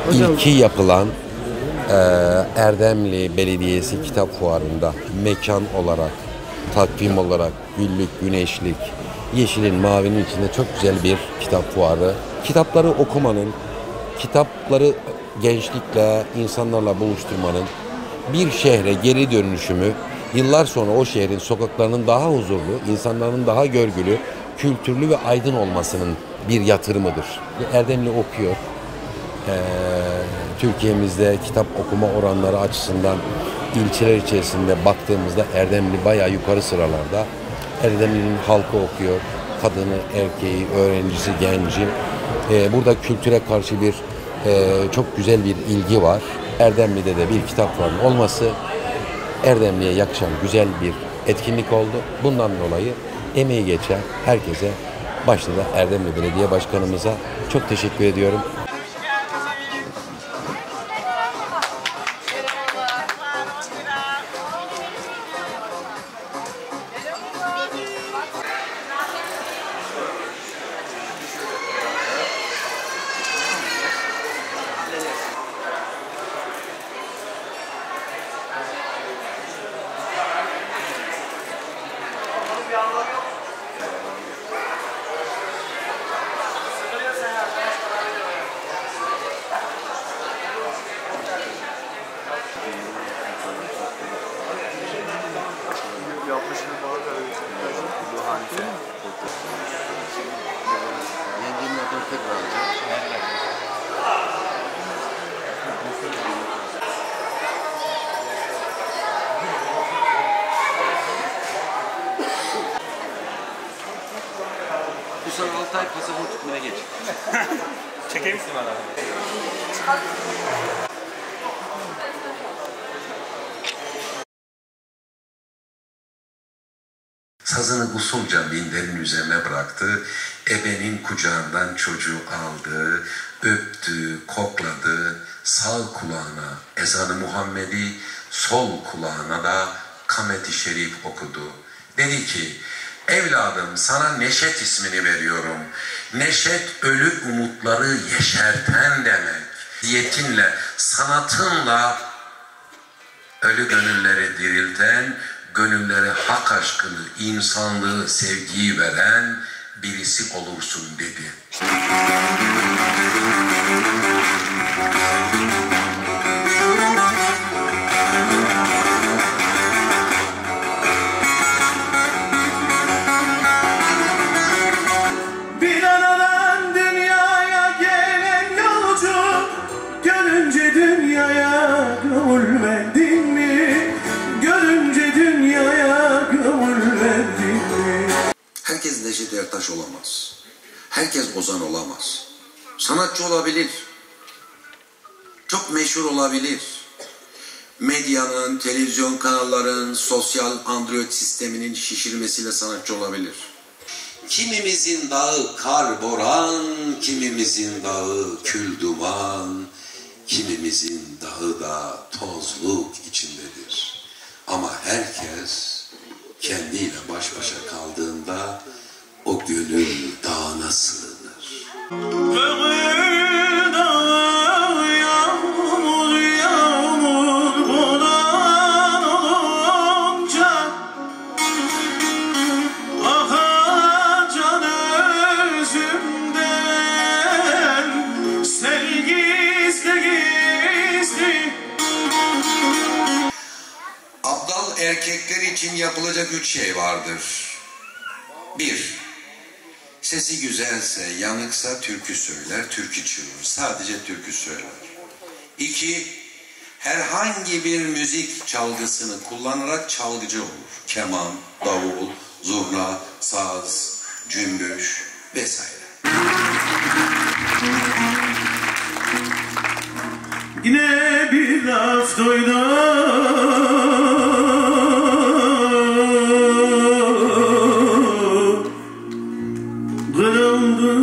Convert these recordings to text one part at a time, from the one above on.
İlki yapılan Erdemli Belediyesi Kitap Fuarı'nda mekan olarak, takvim olarak güllük, güneşlik, yeşilin, mavinin içinde çok güzel bir kitap fuarı. Kitapları okumanın, kitapları gençlikle, insanlarla buluşturmanın, bir şehre geri dönüşümü, yıllar sonra o şehrin sokaklarının daha huzurlu, insanların daha görgülü, kültürlü ve aydın olmasının bir yatırımıdır. Erdemli okuyor. Türkiye'mizde kitap okuma oranları açısından ilçeler içerisinde baktığımızda Erdemli bayağı yukarı sıralarda. Erdemli'nin halkı okuyor. Kadını, erkeği, öğrencisi, genci. Burada kültüre karşı bir çok güzel bir ilgi var. Erdemli'de de bir kitap fuarının olması Erdemli'ye yakışan güzel bir etkinlik oldu. Bundan dolayı emeği geçen herkese, başta da Erdemli Belediye Başkanımıza çok teşekkür ediyorum. Yengemin adını tekrar alacağım. Bu sana 6 ay pasaport tutmaya geç. Çeker misin bana? Sazını usulca minderin üzerine bıraktı, ebenin kucağından çocuğu aldı, öptü, kokladı, sağ kulağına ezanı Muhammedi, sol kulağına da Kamet-i Şerif okudu. Dedi ki, evladım sana Neşet ismini veriyorum. Neşet ölü umutları yeşerten demek. Diyetinle, sanatınla ölü gönülleri dirilten, gönüllere hak aşkını, insanlığı, sevgiyi veren birisi olursun dedi. Bir anadan dünyaya gelen yolcu, görünce dünyaya gönül verdin mi? Görünce dünyaya gönül verdin mi? Herkes Neşet Ertaş olamaz. Herkes ozan olamaz. Sanatçı olabilir. Çok meşhur olabilir. Medyanın, televizyon kanalların, sosyal android sisteminin şişirmesiyle sanatçı olabilir. Kimimizin dağı kar boran, kimimizin dağı kül duman, kimimizin dağı da tozluk içindedir. Ama herkes kendiyle baş başa kaldığında o gönül dağına sığınır. Gönül dağı yağmur yağmur boran olunca, akacan özümden sel gizli gizli. Abdal erkekler için yapılacak 3 şey vardır. 1. Sesi güzelse, yanıksa türkü söyler, türkü çığırır. Sadece türkü söyler. 2. Herhangi bir müzik çalgısını kullanarak çalgıcı olur. Keman, davul, zurna, saz, cümbüş vesaire. Yine bir laf duydum, kırıldı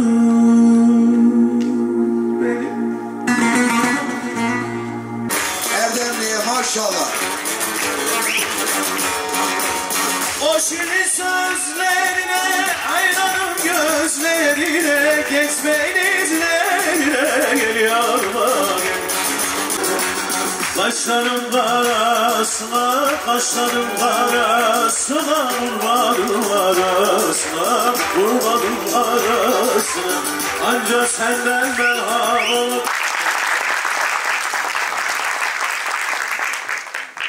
benim. Erdemli'ye maşallah. O şirin sözlerine, aynanın gözlerine, geçmeyin izlerine geliyor bak. Kaşların karasına, kaşların karasına, vurmadım arasına, vurmadım arasına. Ancak senden ben